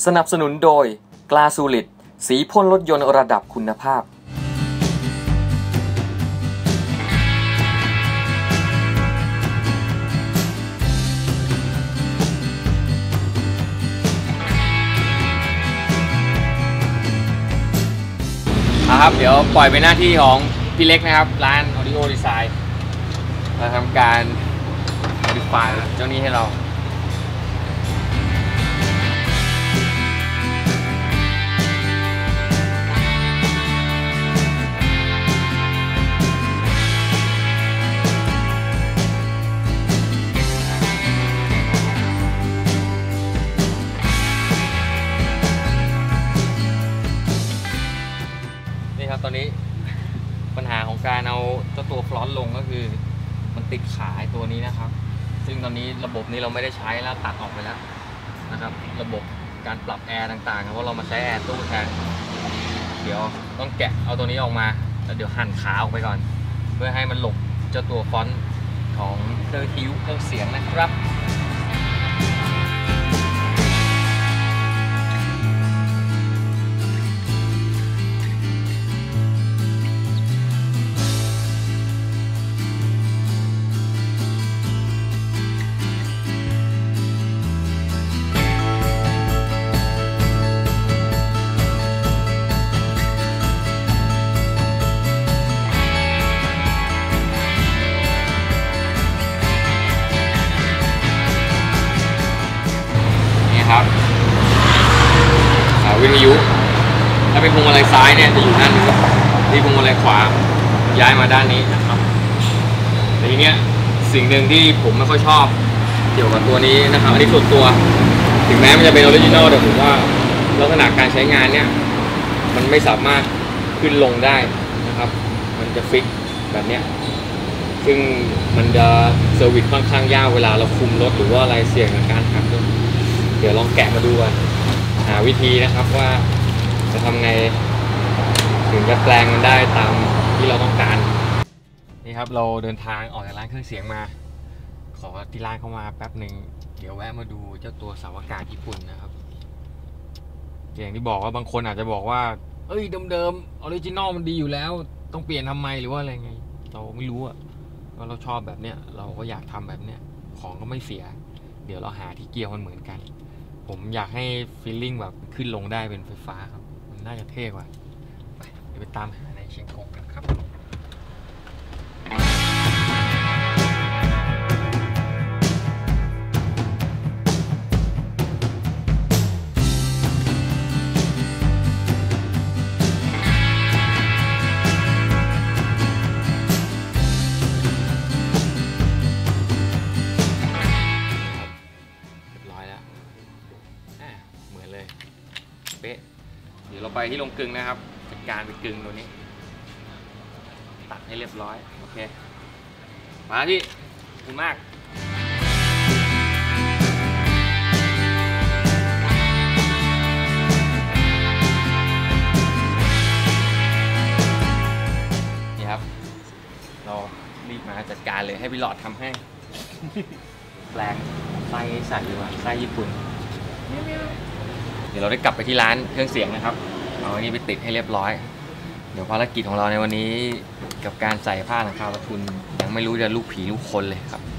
นับสนุนโดยกลาสูลิดสีพ่นรถยนต์ระดับคุณภาพครับเดี๋ยวปล่อยเป็นหน้าที่ของพี่เล็กนะครับร้าน Audio Design มาทำการ modify เจ้านี้ให้เราตอนนี้ปัญหาของการเอาเจ้าตัวฟลอนต์ลงก็คือมันติดขาตัวนี้นะครับซึ่งตอนนี้ระบบนี้เราไม่ได้ใช้แล้วตัดออกไปแล้วนะครับระบบการปรับแอร์ต่างๆเพราะเรามาใช้แอร์ตู้แทนเดี๋ยวต้องแกะเอาตัวนี้ออกมาแล้วเดี๋ยวหั่นขาออกไปก่อนเพื่อให้มันหลบเจ้าตัวฟอนต์ของเครื่องคิ้วเครื่องเสียงนะครับครับวิทยุถ้าเป็นพวงมาลัยซ้ายเนี่ยจะอยู่ด้านนี้ที่พวงมาลัยขวาย้ายมาด้านนี้นะครับแต่ทีเนี้ยสิ่งหนึ่งที่ผมไม่ค่อยชอบเกี่ยวกับตัวนี้นะครับอันนี้ส่วนตัวถึงแม้มันจะเป็นออริจินอลแต่ผมว่าลักษณะการใช้งานเนี่ยมันไม่สามารถขึ้นลงได้นะครับมันจะฟิกแบบเนี้ยซึ่งมันจะเซอร์วิสค่อนข้างยากเวลาเราคุมรถหรือว่าอะไรเสี่ยงกับการหักด้วยเดี๋ยวลองแกะมาดูกันหาวิธีนะครับว่าจะทำไงถึงจะแปลงมันได้ตามที่เราต้องการนี่ครับเราเดินทางออกจากร้านเครื่องเสียงมาขอที่ร้านเข้ามาแป๊บหนึ่งเดี๋ยวแวะมาดูเจ้าตัวเสาอากาศญี่ปุ่นนะครับอย่างที่บอกว่าบางคนอาจจะบอกว่าเอ้ยเดิมๆออริจินอลมันดีอยู่แล้วต้องเปลี่ยนทำไมหรือว่าอะไรไงเราไม่รู้อะว่าเราชอบแบบเนี้ยเราก็อยากทำแบบเนี้ยของก็ไม่เสียเดี๋ยวเราหาที่เกียร์มันเหมือนกันผมอยากให้ฟีลลิ่งแบบขึ้นลงได้เป็นไฟฟ้าครับมันน่าจะเท่กว่าไปเดี๋ยวไปตามหาในเชียงกงกันครับเป๊ะเดี๋ยวเราไปที่โรงกลึงนะครับจัดการไปกลึงตัวนี้ตัดให้เรียบร้อยโอเคมาที่ขอบคุณมากนี่ครับเรารีบมาจัดการเลยให้พี่หลอดทำให้ แปลงไส้ใส่ดีกว่าไส้ญี่ปุ่นเดี๋ยวเราได้กลับไปที่ร้านเครื่องเสียงนะครับเอาอันนี้ไปติดให้เรียบร้อยเดี๋ยวภารกิจของเราในวันนี้กับการใส่ผ้าหลังคาประทุนยังไม่รู้จะลูกผีลูกคนเลยครับ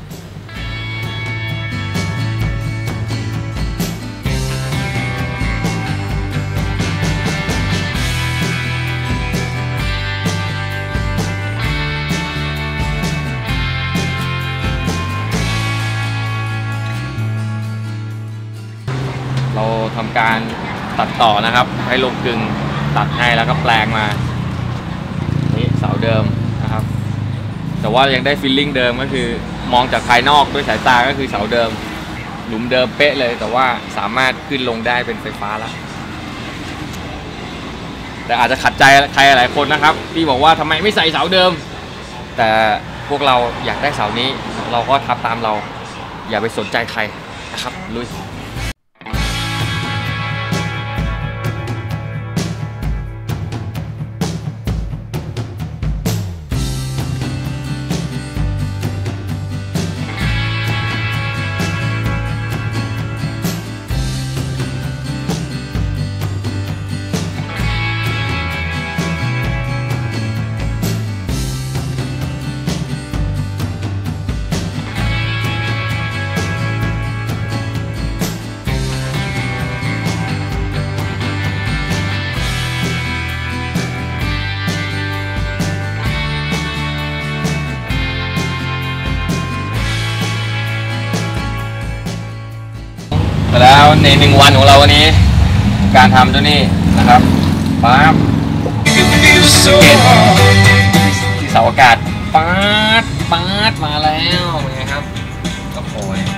เราทำการตัดต่อนะครับให้ลงกึ่งตัดให้แล้วก็แปลงมานี่เสาเดิมนะครับแต่ว่ายังได้ฟีลลิ่งเดิมก็คือมองจากภายนอกด้วยสายตาก็คือเสาเดิมหลุมเดิมเป๊ะเลยแต่ว่าสามารถขึ้นลงได้เป็นไฟฟ้าแล้วแต่อาจจะขัดใจใครหลายคนนะครับที่บอกว่าทำไมไม่ใส่เสาเดิมแต่พวกเราอยากได้เสานี้เราก็ทำตามเราอย่าไปสนใจใครนะครับลุยแล้วใน1 วันของเราวันนี้การทำตัวนี้นะครับปั๊บที่เสาอากาศป๊าดมาแล้วเป็นไงครับโอ้โห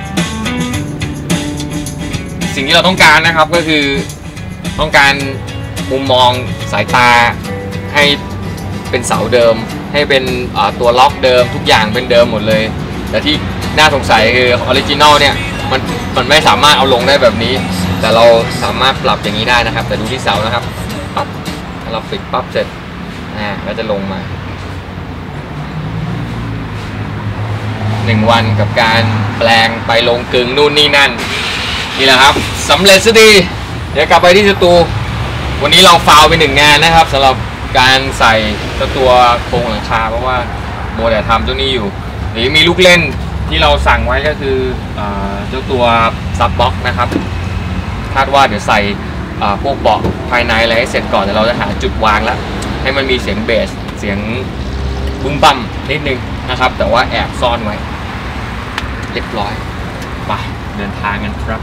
สิ่งที่เราต้องการนะครับก็คือต้องการมุมมองสายตาให้เป็นเสาเดิมให้เป็นตัวล็อกเดิมทุกอย่างเป็นเดิมหมดเลยแต่ที่น่าสงสัยคือออริจินอลเนี่ยมันไม่สามารถเอาลงได้แบบนี้แต่เราสามารถปรับอย่างนี้ได้นะครับแต่ดูที่เสานะครับปั๊บเราปิดปั๊บเสร็จก็จะลงมา1 วันกับการแปลงไปลงกึ่งนู่นนี่นั่นนี่แหละครับสำเร็จซะดีเดี๋ยวกลับไปที่สตูวันนี้เราฟาวไป1 งานนะครับสำหรับการใส่ตัวโครงหลังคาเพราะว่าโมเดลทำตัวนี้อยู่หรือมีลูกเล่นที่เราสั่งไว้ก็คือเจ้าตัวซับบ็อกนะครับคาดว่าเดี๋ยวใส่พวกเบาะภายในอะไรให้เสร็จก่อนเดี๋ยวเราจะหาจุดวางแล้วให้มันมีเสียงเบสเสียงบึ้มบั่มนิดนึงนะครับแต่ว่าแอบซ่อนไว้เรียบร้อยไปเดินทางกันครับ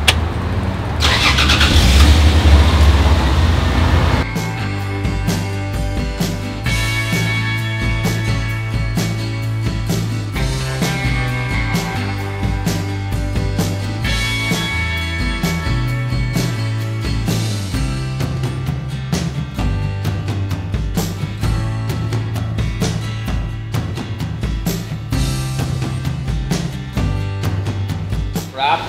ครับ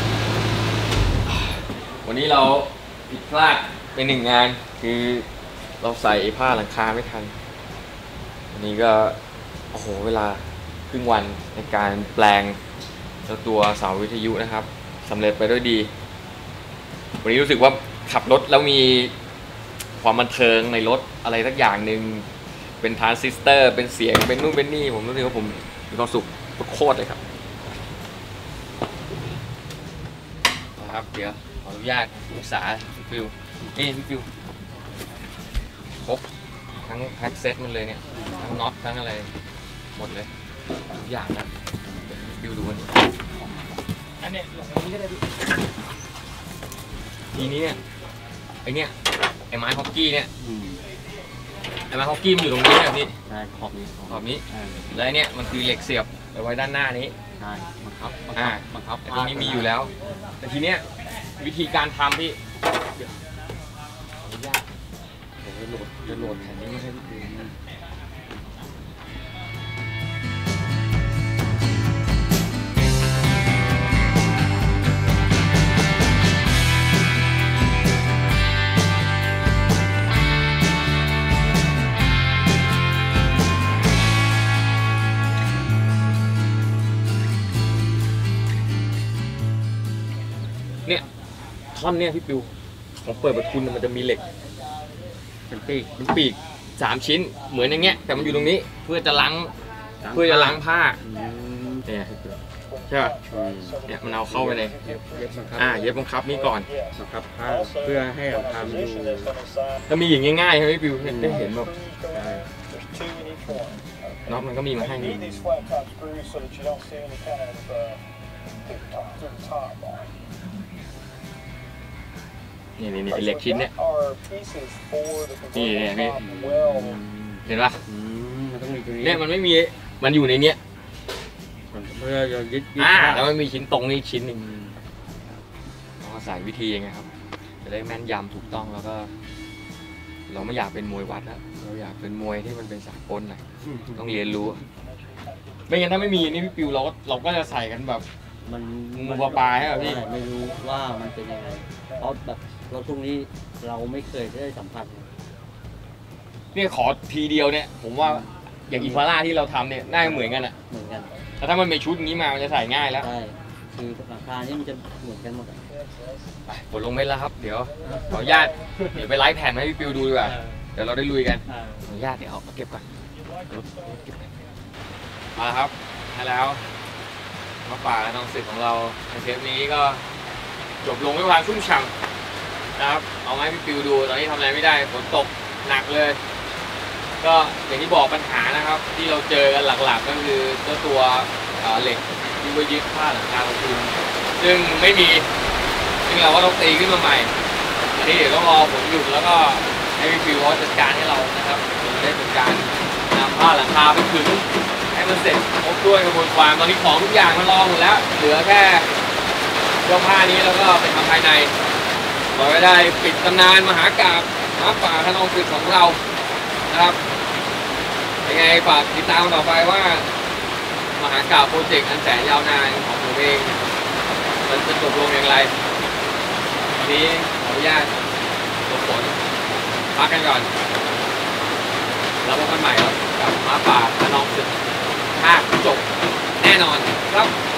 วันนี้เราผิดพลาดไป1 งานคือเราใส่ผ้าหลังคาไม่ทันวันนี้ก็โอ้โหเวลาครึ่งวันในการแปลงตัวเสาวิทยุนะครับสำเร็จไปด้วยดีวันนี้รู้สึกว่าขับรถแล้วมีความบันเทิงในรถอะไรสักอย่างหนึ่งเป็นทรานซิสเตอร์เป็นเสียงเป็นนู่นเป็นนี่ผมรู้สึกว่าผมมีความสุขโคตรเลยครับครับเดี๋ยวขออนุญาตปรึกษาพี่ฟิวนี่พี่ฟิวครบทั้งแพ็คเซตมันเลยเนี่ยทั้งน็อตทั้งอะไรหมดเลยทุกอย่างนะฟิวดูกันอันนี้หลงอันนี้ก็ได้ทีนี้เนี่ยไอไม้ฮอกกี้เนี่ยไอไม้ฮอกกี้มันอยู่ตรงนี้แบบนี้ขอบนี้แล้วเนี่ยมันคือเหล็กเสียบไว้ด้านหน้านี้ใช่บังคับตรงนี้มีอยู่แล้วแต่ทีเนี้ยวิธีการทำพี่ยากจะโหลดแผ่นนี้มาให้พี่ดูเนี่ยท่อนเนี่ยพี่ปิวของเปิดประทุนมันจะมีเหล็กเป็นปีก3 ชิ้นเหมือนอย่างเงี้ยแต่มันอยู่ตรงนี้เพื่อจะล้างผ้าเนี่ยใช่ป่ะเนี่ยมันเอาเข้าไปเลยเย็บบังคับนี่ก่อนบังคับผ้าเพื่อให้เราทำอยู่ถ้ามีอย่างง่ายๆใช่ไหมพี่ปิวได้เห็นแบบน็อตมันก็มีมาให้นี่เหล็กชิ้นเนี่ยนี่เห็นปะเนี่ยมันไม่มีมันอยู่ในเนี้ยเพื่อจะยึดแล้วมันมีชิ้นตรงนี้ชิ้นหนึ่งเราใส่วิธียังไงครับจะได้แม่นยำถูกต้องแล้วก็เราไม่อยากเป็นมวยวัดแล้วเราอยากเป็นมวยที่มันเป็นสากลหน่อยต้องเรียนรู้ไม่งั้นถ้าไม่มีนี่พี่ปิวเราก็จะใส่กันแบบมันปลายๆพี่ไม่รู้ว่ามันเป็นยังไงเพราะแบบเราช่วงนี้เราไม่เคยได้สัมผัสเนี่ยขอทีเดียวเนี่ยผมว่าอย่างอินฟาร่าที่เราทำเนี่ยน่าเหมือนกันอ่ะเหมือนกันแต่ถ้ามันเป็นชุดนี้มามันจะใส่ง่ายแล้วใช่คือราคานี่มันจะเหมือนกันหมดไปกดลงเม็ดแล้วครับเดี๋ยวขออนุญาตเดี๋ยวไปไลฟ์แผ่นให้พี่ปิวดูดีกว่าเดี๋ยวเราได้ลุยกันขออนุญาตเดี๋ยวเอาเก็บก่อนมาครับให้แล้วมาป่าและน้องศิษย์ของเราในเทปนี้ก็จบลงด้วยความชุ่มฉ่ำนะครับเอาให้พี่ปิวดูตอนนี้ทำอะไรไม่ได้ฝนตกหนักเลยก็อย่างที่บอกปัญหานะครับที่เราเจอกันหลักๆก็คือตัวเหล็กที่ไว้ยึดผ้าหลังคาประตูซึ่งไม่มีซึ่งเราก็ต้องตีขึ้นมาใหม่อันนี้เดี๋ยวต้องรอผลหยุดแล้วก็ให้พี่ฟิวเขาจัดการให้เรานะครับเราได้จัดการนำผ้าหลังคาไปขึงให้มันเสร็จครบด้วยกระบวนความตอนนี้ของทุกอย่างมันรอหมดแล้วเหลือแค่เสื้อผ้านี้แล้วก็ไปทำภายในเราก็ได้ปิดตำนานมหากาพย์ม้าป่าขนองศึกของเรานะครับยังไงฝากติดตามต่อไปว่ามหากาพย์โปรเจกต์อันแสนยาวนานของผมเองมันจะจบลงอย่างไรวันนี้ขออนุญาตหลบฝนพักกันก่อนแล้วพบกันใหม่ครับกับม้าป่าขนองศึกภาคจบแน่นอนครับ